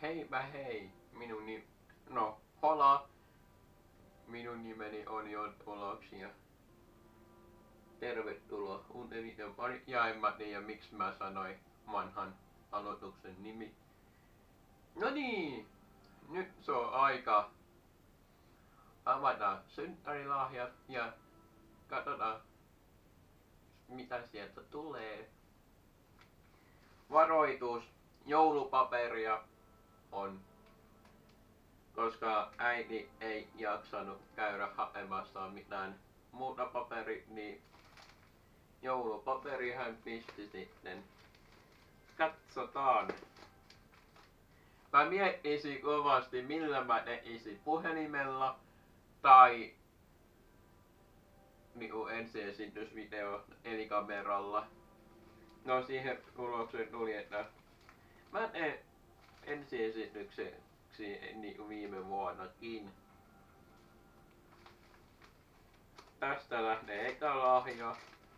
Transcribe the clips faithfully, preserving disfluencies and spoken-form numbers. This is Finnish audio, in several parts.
Heipä hei, minun nimi... No, hola. Minun nimeni on Jon Tuloksia. Tervetuloa uuteen videon pari. Ja en mä tiedä miksi mä sanoin vanhan aloituksen nimi. No niin, nyt se on aika avata synttärilahjat ja katsotaan mitä sieltä tulee. Varoitus, joulupaperia on, koska äiti ei jaksanut käydä hakemassa mitään muuta paperi, niin joulupaperi hän pisti sitten. Katsotaan. Mä miettisin kovasti millä mä tekisin puhelimella tai niinku ensiesitysvideo eli kameralla. No siihen tulokseen tuli, että mä teen ensiesitykseksi niinku viime vuonnakin. Tästä lähtee eka lahja.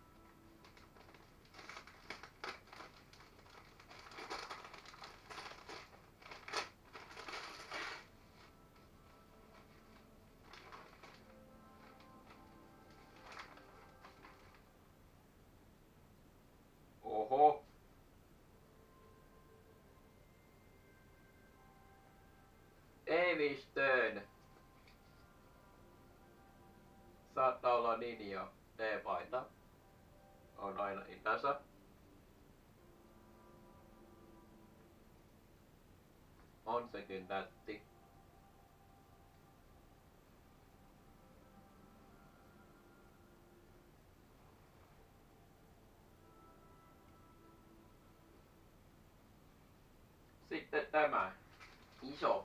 Oho. Eivistön. Saattaa olla Ninja T-paita. On aina itänsä. On sekin tätti. Sitten tämä. Iso.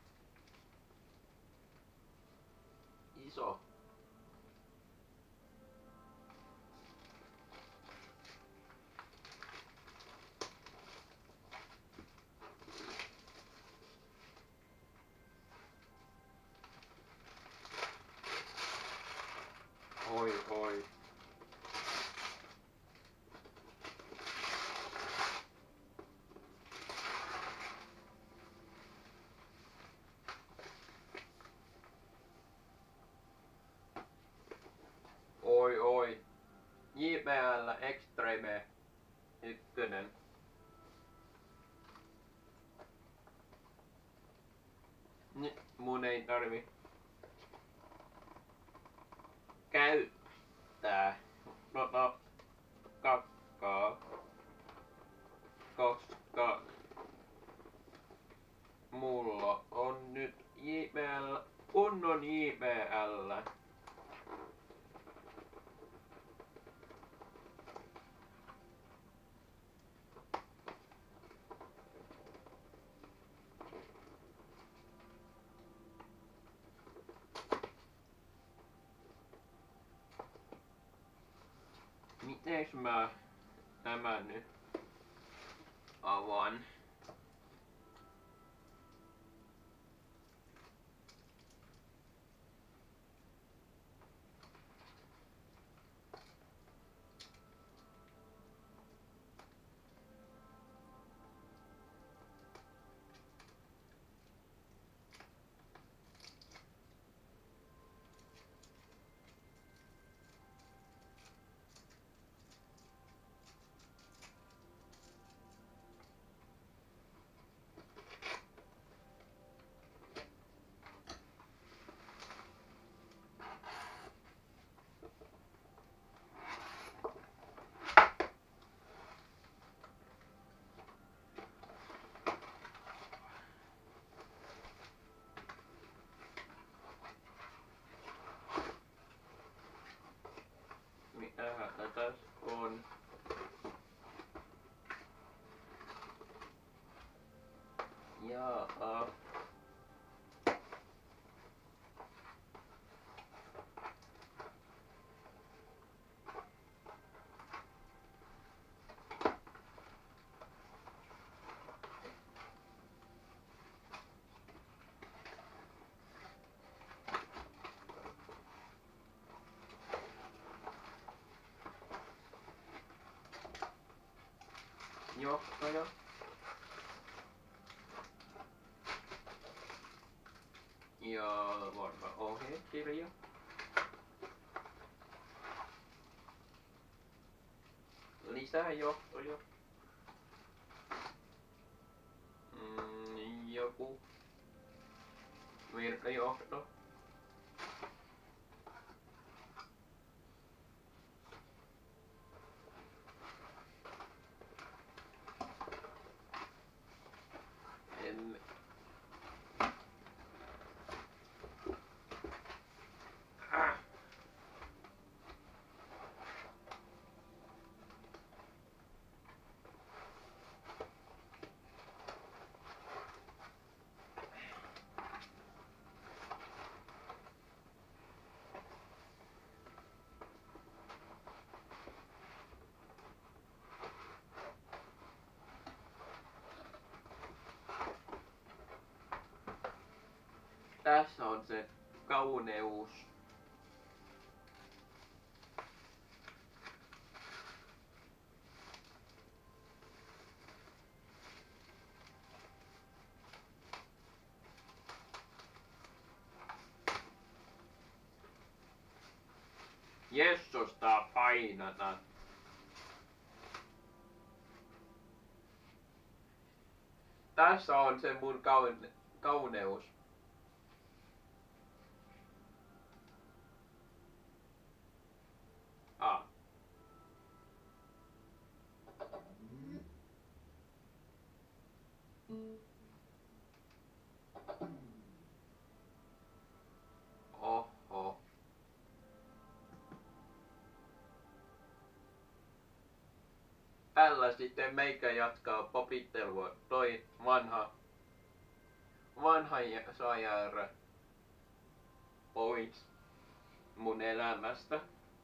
Iso. Oi oi. Oi oi. J B L Extreme ykkönen. Nyt mun ei tarvi käyttää tota kakkaa, koska mulla on nyt J B L, kunnon J B L. Miteks mä tämän nyt avaan? Mitähän tätäs on? Jaa. Johtaja. Ja varmaan ohjekirja. Lisäjohtoja. Mm, joku virkajohto. En ah. Tässä on se kauneus. Jessusta painata. Tässä on se mun kaune kauneus. Ah. Oho. Tällä sitten meikä jatkaa popittelua. Toi vanha vanha saa pois mun elämästä.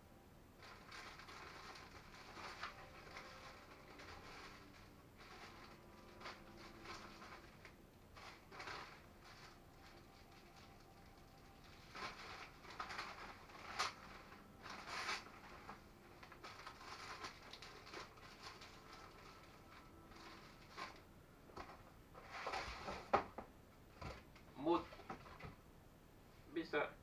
Mut missä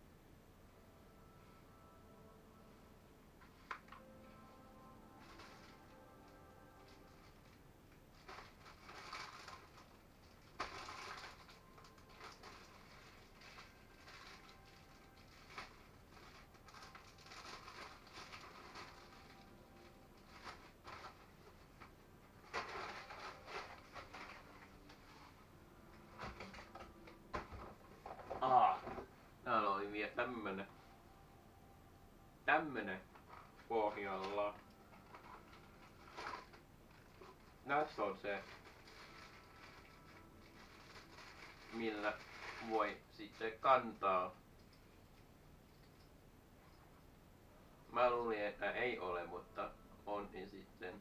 ah, täällä oli vielä tämmönen tämmönen pohjalla. Tässä on se, millä voi sitten kantaa. Mä luulin, että ei ole, mutta on niin sitten.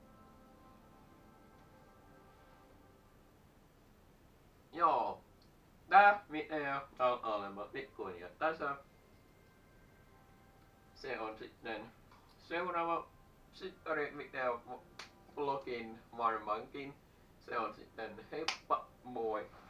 Joo. Tää video on olemaan pikkuhiljaa tässä. Se on sitten seuraava sittari video vlogin varmaankin. Se on sitten heippa moi!